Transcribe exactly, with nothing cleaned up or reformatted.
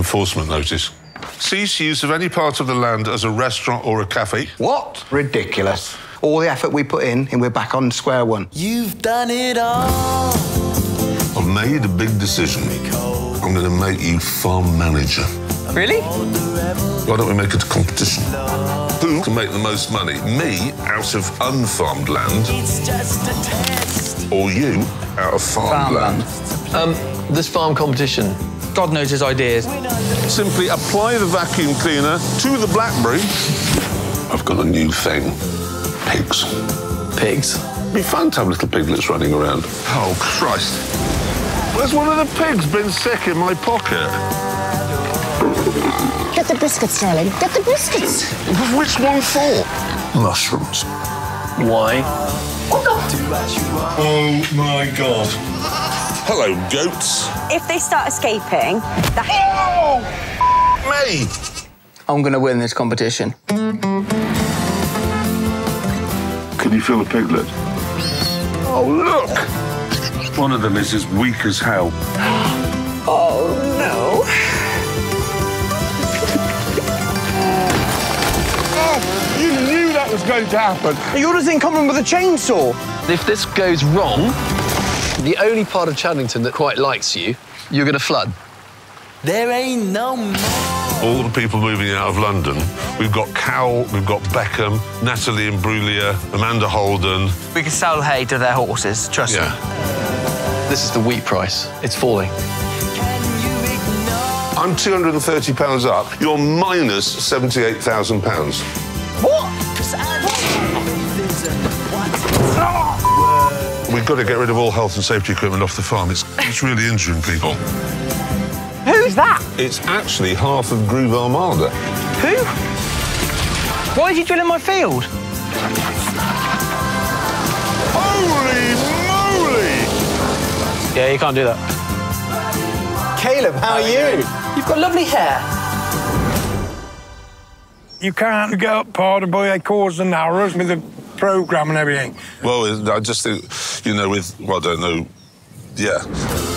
enforcement notice. Cease use of any part of the land as a restaurant or a cafe. What? Ridiculous. All the effort we put in, and we're back on square one. You've done it all. I've made a big decision. I'm going to make you farm manager. Really? Why don't we make it a competition? Who can make the most money? Me, out of unfarmed land, It's just a test. or you, out of farmed land? Um, this farm competition. God knows his ideas. Simply apply the vacuum cleaner to the blackberry. I've got a new thing. Pigs. Pigs. It'd be fun to have little piglets running around. Oh, Christ. Where's one of the pigs been sick in my pocket? Get the biscuits, darling. Get the biscuits. Which one for? Mushrooms. Why? Oh, my God. Hello, goats. If they start escaping, that... Oh, me. I'm going to win this competition. Can you feel a piglet? Oh, look! One of them is as weak as hell. Oh, no. Oh, you knew that was going to happen. You would have seen coming with a chainsaw. If this goes wrong, the only part of Chaddington that quite likes you, you're going to flood. There ain't no more. All the people moving out of London, we've got Cowell, we've got Beckham, Natalie Imbruglia, Amanda Holden. We can sell hay to their horses, trust Yeah. me. This is the wheat price. It's falling. I'm two hundred and thirty pounds up. You're minus seventy-eight thousand pounds. What? We've got to get rid of all health and safety equipment off the farm. It's, it's really injuring people. Who's that? It's actually half of Groove Armada. Who? Why is he drilling my field? Holy moly! Yeah, you can't do that. Caleb, how are you? You've got lovely hair. You can't get up part of by cause and narrows with the programme and everything. Well, I just think, you know, with, well, I don't know, yeah.